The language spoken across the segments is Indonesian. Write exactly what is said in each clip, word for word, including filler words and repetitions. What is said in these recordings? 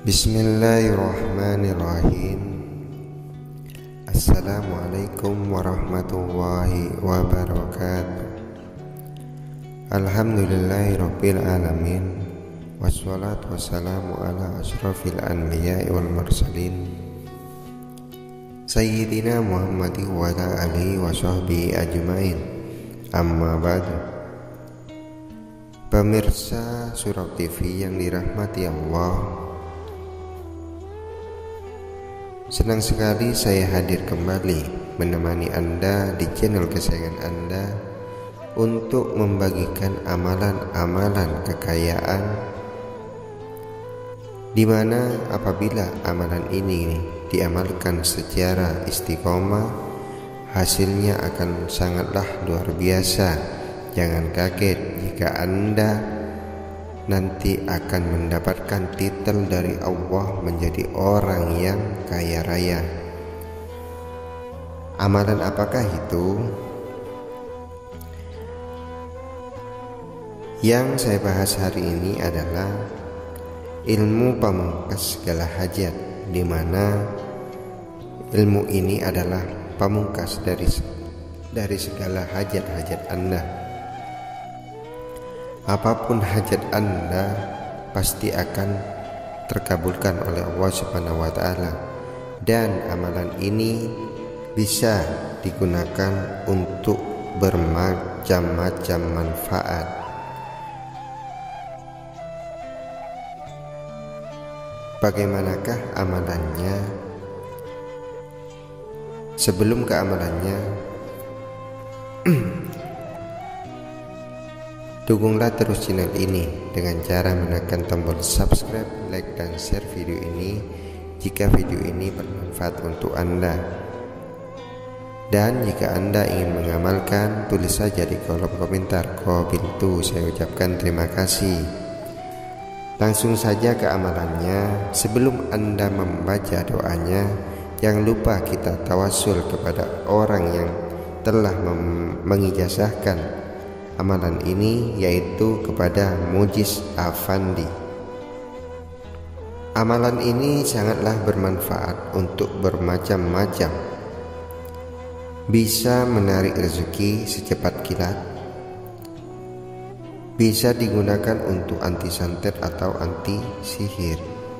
Bismillahirrahmanirrahim. Assalamualaikum warahmatullahi wabarakatuh. Alhamdulillahirabbil alamin. Wassalatu wassalamu ala asyrafil anbiya'i wal mursalin Sayyidina Muhammadin wa ala alihi wa sahbihi ajmain. Amma ba'du. Pemirsa Surau T V yang dirahmati Allah, senang sekali saya hadir kembali menemani Anda di channel kesayangan Anda untuk membagikan amalan-amalan kekayaan, di mana apabila amalan ini diamalkan secara istiqomah, hasilnya akan sangatlah luar biasa. Jangan kaget jika Anda nanti akan mendapatkan titel dari Allah menjadi orang yang kaya raya. Amalan apakah itu? Yang saya bahas hari ini adalah ilmu pamungkas segala hajat, di mana ilmu ini adalah pamungkas dari dari segala hajat-hajat Anda. Apapun hajat Anda pasti akan terkabulkan oleh Allah Subhanahu wa taala, dan amalan ini bisa digunakan untuk bermacam-macam manfaat. Bagaimanakah amalannya? Sebelum ke amalannya, dukunglah terus channel ini dengan cara menekan tombol subscribe, like, dan share video ini jika video ini bermanfaat untuk Anda. Dan jika Anda ingin mengamalkan, tulis saja di kolom komentar Qabiltu. Saya ucapkan terima kasih. Langsung saja ke amalannya. Sebelum Anda membaca doanya, jangan lupa kita tawasul kepada orang yang telah mengijazahkan amalan ini, yaitu kepada Mujiz Afandi. Amalan ini sangatlah bermanfaat untuk bermacam-macam. Bisa menarik rezeki secepat kilat, bisa digunakan untuk anti santet atau anti sihir,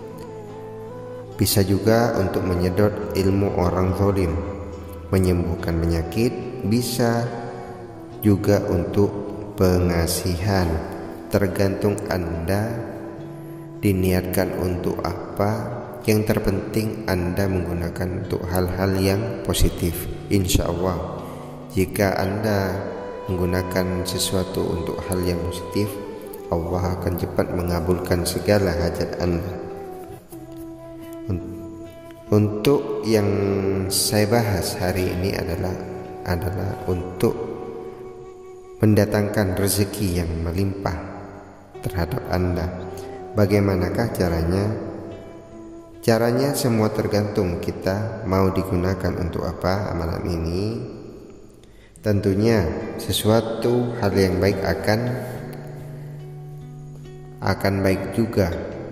bisa juga untuk menyedot ilmu orang zalim, menyembuhkan penyakit, bisa juga untuk pengasihan. Tergantung Anda diniatkan untuk apa. Yang terpenting Anda menggunakan untuk hal-hal yang positif. Insya Allah, jika Anda menggunakan sesuatu untuk hal yang positif, Allah akan cepat mengabulkan segala hajat Anda. Untuk yang saya bahas hari ini adalah adalah untuk mendatangkan rezeki yang melimpah terhadap Anda. Bagaimanakah caranya? Caranya semua tergantung kita mau digunakan untuk apa amalan ini. Tentunya sesuatu hal yang baik akan akan baik juga.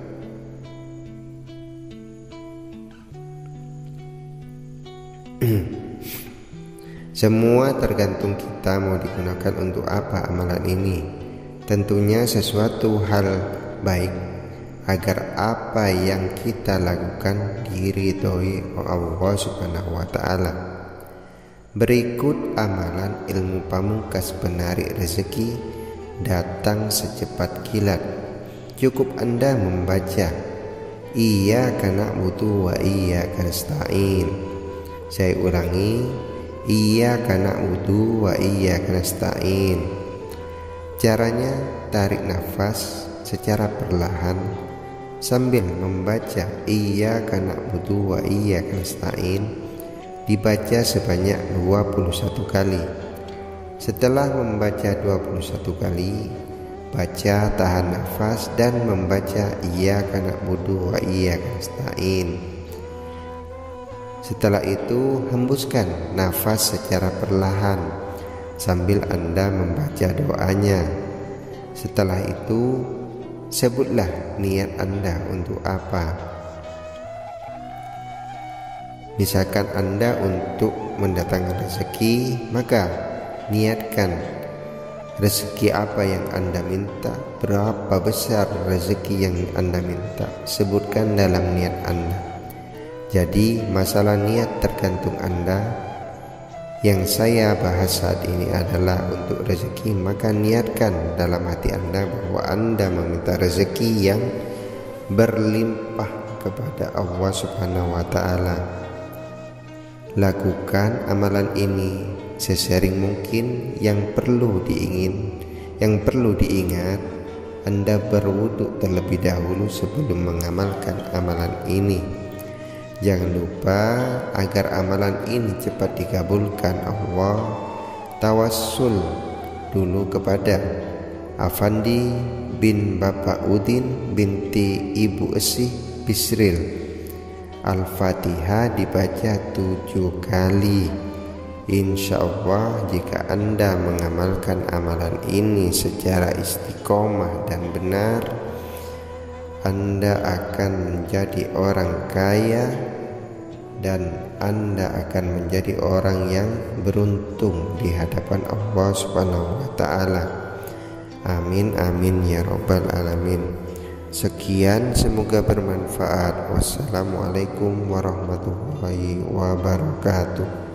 Semua tergantung kita mau digunakan untuk apa amalan ini. Tentunya sesuatu hal baik agar apa yang kita lakukan diridhoi Allah Subhanahu wa taala. Berikut amalan ilmu pamungkas penarik rezeki datang secepat kilat. Cukup Anda membaca Iyyaka na'budu wa iyyaka nasta'in. Saya ulangi, Iyyaka na'budu wa iyyaka nasta'in. Caranya, tarik nafas secara perlahan sambil membaca Iyyaka na'budu wa iyyaka nasta'in, dibaca sebanyak dua puluh satu kali. Setelah membaca dua puluh satu kali, baca, tahan nafas, dan membaca Iyyaka na'budu wa iyyaka nasta'in. Setelah itu, hembuskan nafas secara perlahan sambil Anda membaca doanya. Setelah itu, sebutlah niat Anda untuk apa. Misalkan Anda untuk mendatangkan rezeki, maka niatkan rezeki apa yang Anda minta, berapa besar rezeki yang Anda minta, sebutkan dalam niat Anda. Jadi masalah niat tergantung Anda. Yang saya bahas saat ini adalah untuk rezeki, maka niatkan dalam hati Anda bahwa Anda meminta rezeki yang berlimpah kepada Allah Subhanahu wa Ta'ala. Lakukan amalan ini sesering mungkin. Yang perlu diingin, yang perlu diingat, Anda berwudu terlebih dahulu sebelum mengamalkan amalan ini. Jangan lupa agar amalan ini cepat dikabulkan Allah, tawassul dulu kepada Afandi bin Bapak Udin binti Ibu Esih Bisril. Al-Fatihah dibaca tujuh kali. Insya Allah jika Anda mengamalkan amalan ini secara istiqomah dan benar, Anda akan menjadi orang kaya dan Anda akan menjadi orang yang beruntung di hadapan Allah Subhanahu wa Ta'ala. Amin amin ya rabbal alamin. Sekian, semoga bermanfaat. Wassalamualaikum warahmatullahi wabarakatuh.